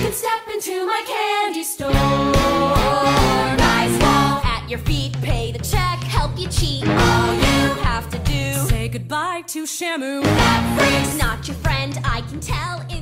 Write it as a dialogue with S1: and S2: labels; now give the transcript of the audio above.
S1: can step into my candy store. Nice wall at your feet, pay the check, help you cheat. All you have to do,
S2: say goodbye to Shamu.
S1: That freak's not your friend, I can tell.